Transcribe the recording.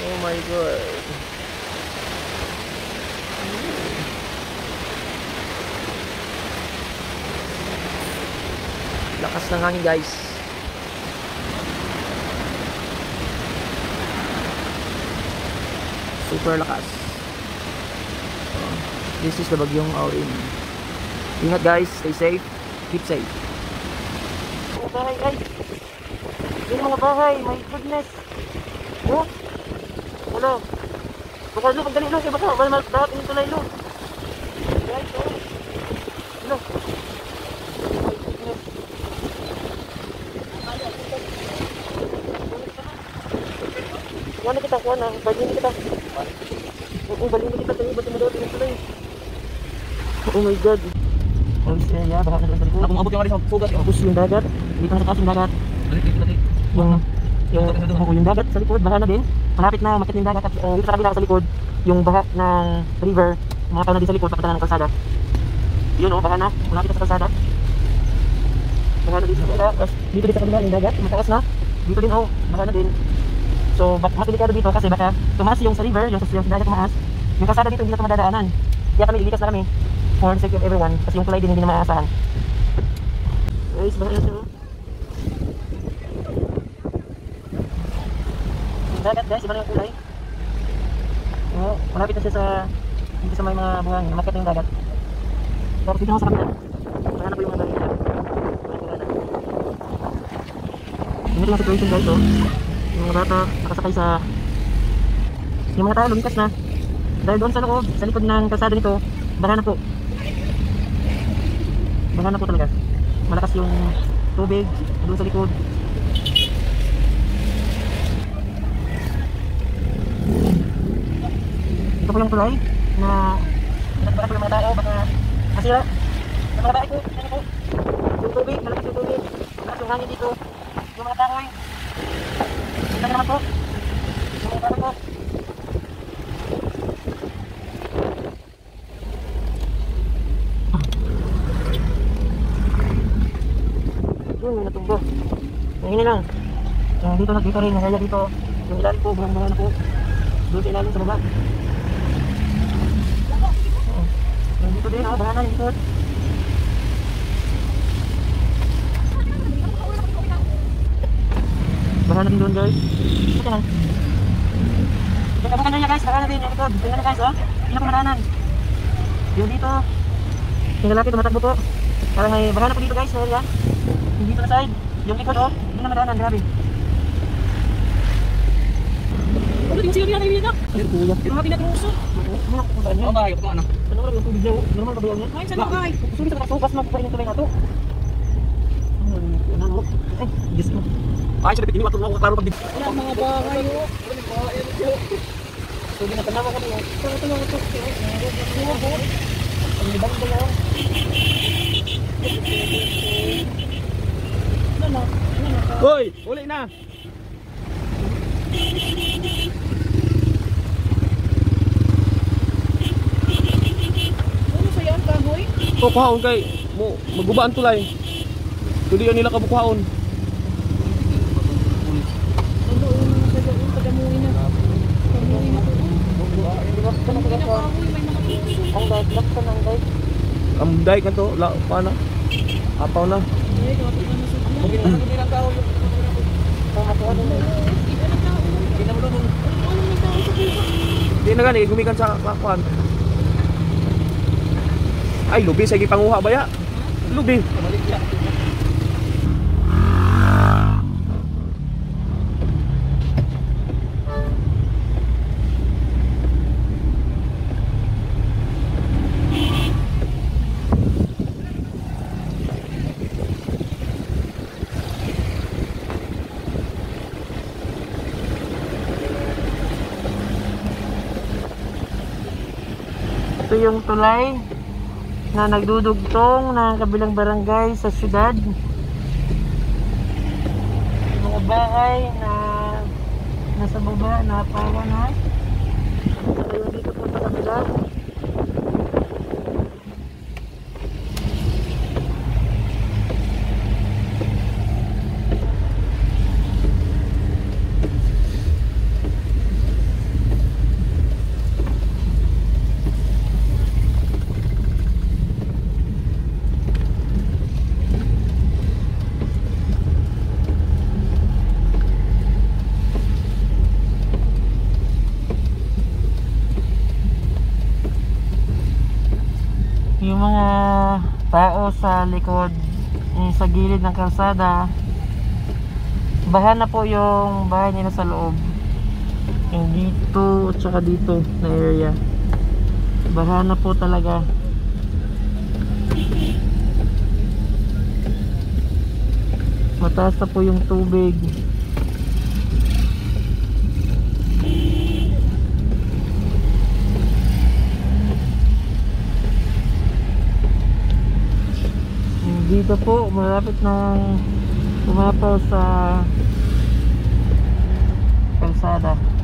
Oh my God. Lakas ng hangin guys. Super lakas. This is the Bagyong Aurin. Ingat guys, stay safe, keep safe. Mga bahay guys. Yun mga bahay, my goodness. Oh, wala. Baka lo, pagdali lo, kaya baka lahat yung tulay lo. Guys, oh. Lo. My goodness. Kuha na kita, kuha na. Balin kita. Oo, balin kita. Tayo, ba't mo daw yung tulay? Oh my God. Oh, yeah, baka na sa likod. Kung abot yung aris, sugat. Tapos yung dagat. Dito na sa taas yung dagat. Yung dagat sa likod, baha na din. Malapit na makit yung dagat. At dito sa kabila sa likod, yung baha ng river, mga tao na din sa likod, pakita ng kalsada. Yun o, baha na. Malapit na sa kalsada. Baha na din sa kalsada. Dito din sa kabila yung dagat, mataas na. Dito din o, baha na din. So, mas delikado dito kasi baka tumaas yung sa river, yung sa dagat tumaas. Yung kalsada dito hindi na madadaanan. Kaya kami ilikas na kami for the sake of everyone kasi yung tulay din hindi na maaasahan. Guys, baha na siya o. Dagat guys, iba na yung kulay. Oh, malapit na siya sa dito sa may mga buhangin, malapit na yung dagat. Pero dito sa kapila, kaya na po yung mga dagat. Ganito yung situation guys, oh. Yung mga bata nakasakay sa yung mga tao lumikas na dahil doon sa loob, sa likod ng kalsada nito, baha na po. Baha na po talaga. Malakas yung tubig doon sa likod. Ito po yung tulay na pinagbakan po yung mga tao, baka masira. Yung mga bahay po, ano po, yung tubig, malakas yung tubig, malakas yung hangin dito, yung mga kahoy. Ito naman po, yung mga tao po. Yun, may natumbo. Yung hini lang. Yung dito rin, yung dito, yung ilalim po, buhang-buhang na po. Doon sa ilalim sa baba. Dito din, baha na yung likod. Baha na din doon guys. Ito na. Kabukan na niya guys, baha na din yung likod. Tingnan na guys, oh. Hindi na po maraanan. Yung dito. Yung lalaki tumatakbo po. Parang may baha na po dito guys, so yan. Yung dito na side. Yung likod, oh. Hindi na maraanan, grabe. Ano din siya niya na? Kuya. Ito mga pinag-uso. Ano ba kayo? Ano? Ano ba yung tubig niya? Normal ba ba yan? Ay, saan ba kayo? Sulit sa nakasukas na pa rin yung tulay na ito. Ano mo? Ay, Diyos mo. Ay, sabi, ini waktu mo klaro pag Wala mga bahay oh. So, ginatanawa ko niya. Ito lang ito. Ang ibang ba yan? Ano? Hoy! Uli na! Ano sa yan, kahoy? Ito kuhaon kay mo magubaan tulay. Dili nila kabukuhaon. Ano yung pagamuhin na. Pagamuhin na po. Ang pinakahoy, may mga puso. Ang dagat ka ng guys. Ang day kanto la pa na. Apaw na. Eh, dapat ka na sa diyan. Hindi lang tao yung pamakuha nila. Iba na tao. Hindi na mo doon. Ano may tao sa puso? Di na gani gumikan sa kuan. Ay lubi sa gipanguha baya. Lubi. Ito yung tulay na nagdudugtong ng kabilang barangay sa syudad. Mga bahay na nasa baba, napawa na. Saka yung dito po sa kabila. tao sa likod, sa gilid ng kalsada. Baha na po yung bahay nila sa loob. Yung dito at saka dito na area. Baha na po talaga. Mataas na po yung tubig. Dito po malapit nang umapaw sa kalsada.